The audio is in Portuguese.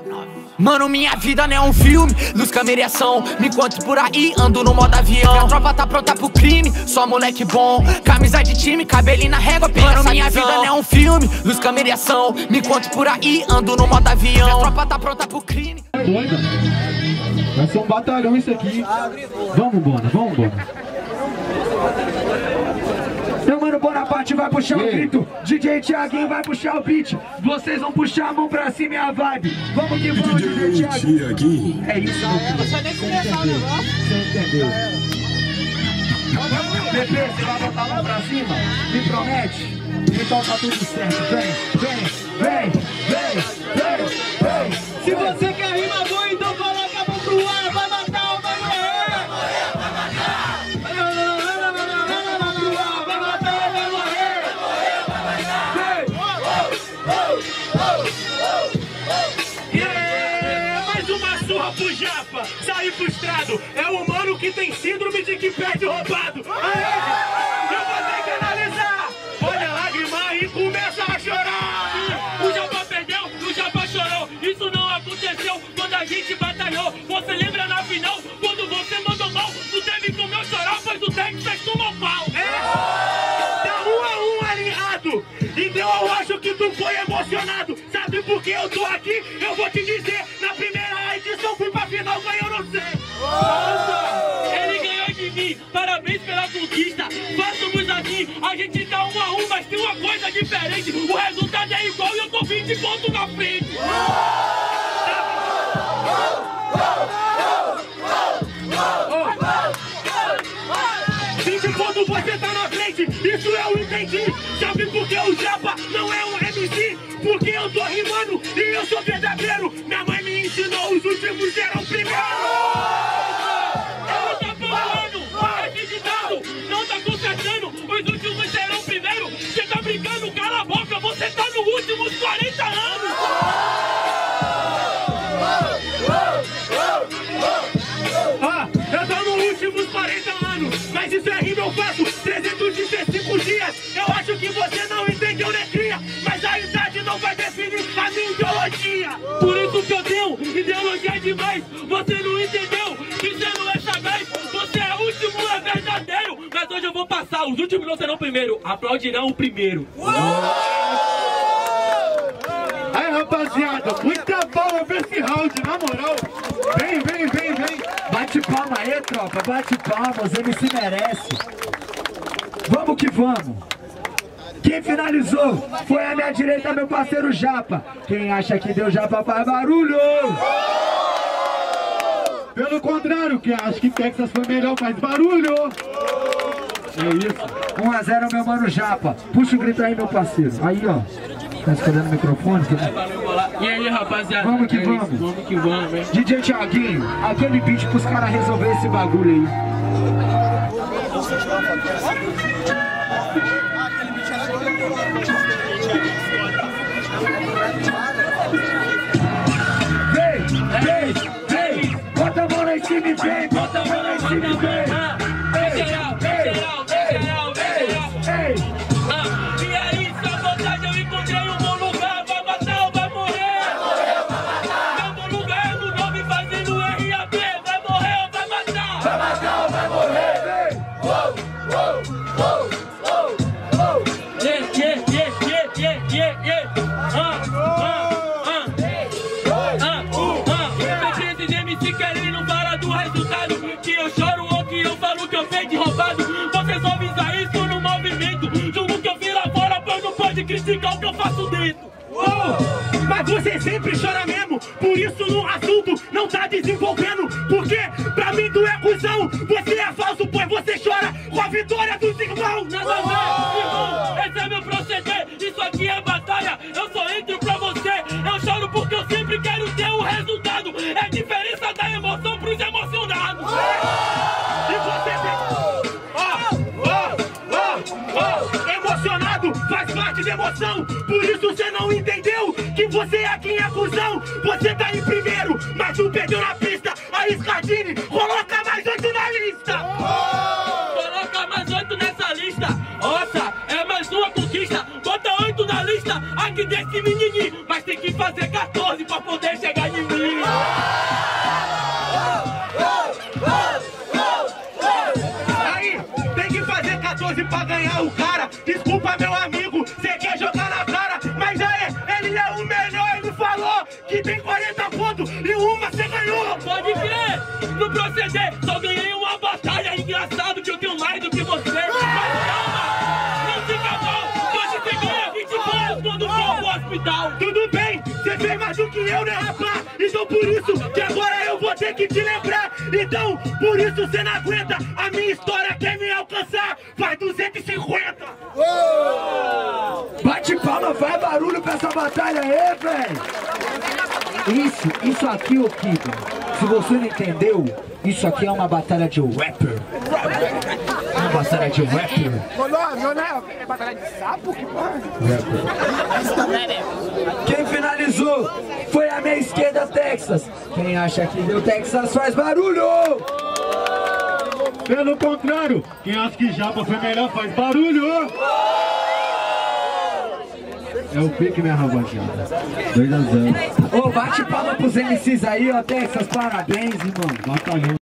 Mano, minha vida não é um filme, luz, câmera e ação. Me encontro por aí, ando no modo avião. Minha tropa tá pronta pro crime, só moleque bom. Camisa de time, cabelinho na régua, mano, minha vida não é um filme, luz, câmera e ação. Me encontro por aí, ando no modo avião. Minha tropa tá pronta pro crime. Doida? Vai ser um batalhão isso aqui. Vamos, Bona, vamos, Bona. Meu mano Bonaparte vai puxar o grito, DJ Thiaguinho vai puxar o beat. Vocês vão puxar a mão pra cima e a vibe. Vamos que vamos, DJ Thiaguinho. É isso, meu filho. Você entendeu? Bebê, você vai botar lá pra cima? Me promete? Então tá tudo certo. Vem. Se você quer rima boa, então coloca a mão pro ar. Vai matar ou vai morrer? Vai matar. Mais uma surra pro Japa, sair frustrado. É o mano que tem síndrome de que perde roubado. Aê, eu vou ter que analisar. Olha a lágrima e começa a chorar. O Japa perdeu, o Japa chorou. Isso não aconteceu quando a gente batalhou. Você lembra na final, quando você mandou mal? Não teve como eu chorar, pois o Texas tomou pau. Tá 1 a 1 alinhado. Então eu acho que tu foi emocionado. Sabe por que eu tô aqui? Eu vou te dizer. Na primeira edição fui pra final, ganhou não sei. Nossa, ele ganhou de mim. Parabéns pela conquista. Façamos assim, a gente tá 1 a 1, mas tem uma coisa diferente. O resultado é igual e eu tô 20 pontos na frente. 20 pontos você tá na frente. Isso eu entendi. Sabe por que o Japa não é um MC? Porque eu tô rimando e eu sou verdadeiro. Minha mãe me ensinou, os últimos eram primeiro. Ela tá falando, acreditado, não tá consertando. Os últimos serão primeiro. Você tá brincando, cala a boca, você tá nos últimos 40 anos. Eu tô nos últimos 40 anos, mas isso é rima eu faço 365 dias. Eu acho que você não entendeu, né, cria? Mas a idade não vai definir a minha ideologia. Por isso que eu tenho ideologia demais. Você não entendeu, você não é sagaz. Você é último, é verdadeiro. Mas hoje eu vou passar, os últimos não serão primeiro. Aplaudirão o primeiro. Aí, rapaziada, muita palma pra esse round, na moral. Vem. Bate palma aí, tropa, bate palmas, ele se merece. Vamos que vamos. Quem finalizou foi a minha direita, meu parceiro Japa. Quem acha que deu Japa faz barulho. Pelo contrário, quem acha que Texas foi melhor faz barulho. É isso. 1 a 0 meu mano Japa. Puxa o grito aí, meu parceiro. Aí, ó. Tá escolhendo o microfone? E aí, rapaziada? Vamos que vamos. Vamos que vamos, hein? DJ Thiaguinho, aquele beat pros caras resolver esse bagulho aí. Vem. Bota a mão lá em cima e vem. Bota a mão lá em cima e vem. E aí, sua vontade, eu encontrei um bom lugar. Vai matar ou vai morrer? Meu bom lugar é no nome fazendo RAP. Vai morrer ou vai matar? Vai matar ou vai morrer? Esses MC querendo falar do resultado. Que eu choro ou que eu falo que eu fei de roubado. Você só visa isso no movimento. Julgo que eu vi lá fora, pois não pode criticar o que eu faço dentro. Mas você sempre chora mesmo. Por isso no assunto não tá desenvolvendo. Porque pra mim tu é cuzão. Você é falso, pois você chora com a vitória dos irmãos. Nada a ver, irmão, esse é meu proceder. Isso aqui é batalha, eu só entro pra você. Eu choro porque eu sempre quero ter o resultado. É a diferença da emoção pros emocionados. E você emocionado faz parte da emoção. Por isso você não entendeu que você é quem é cuzão. Você tá em primeiro, mas tu perdeu na pista. Aí Scardini, coloca mais 8 na lista. Coloca mais 8 nessa lista. Nossa, é mais uma conquista. Bota 8 na lista aqui desse menininho. Mas tem que fazer 14 pra poder chegar tá em mim. Aí, tem que fazer 14 pra ganhar o cara. Desculpa, meu amigo, cê quer jogar na cara. Mas aí, ele é o melhor, ele falou que tem 40 pontos e uma cê ganhou. Pode crer, no proceder, só ganhei uma batalha. Engraçado que eu tenho mais do que você. Mas calma, não fica mal, hoje você ganha 20 pontos quando for pro hospital. Tudo bem, você fez mais do que eu, né, rapaz? Então por isso que agora eu vou ter que te lembrar. Então, por isso você não aguenta. A minha história quer me alcançar. Faz 250. Bate palma, faz barulho pra essa batalha aí, velho. Isso aqui, ô Kiko, se você não entendeu, isso aqui é uma batalha de rapper. Uma batalha de rapper. Não é batalha de sapo? Que porra? Quem finalizou foi a minha esquerda, Texas. Quem acha que deu Texas faz barulho. Pelo contrário, quem acha que Japa foi melhor faz barulho. É o pique, minha rapaziada. 2 a 0. Ô, bate palma pros MCs aí, ó, Texas, parabéns, irmão. Batalhão.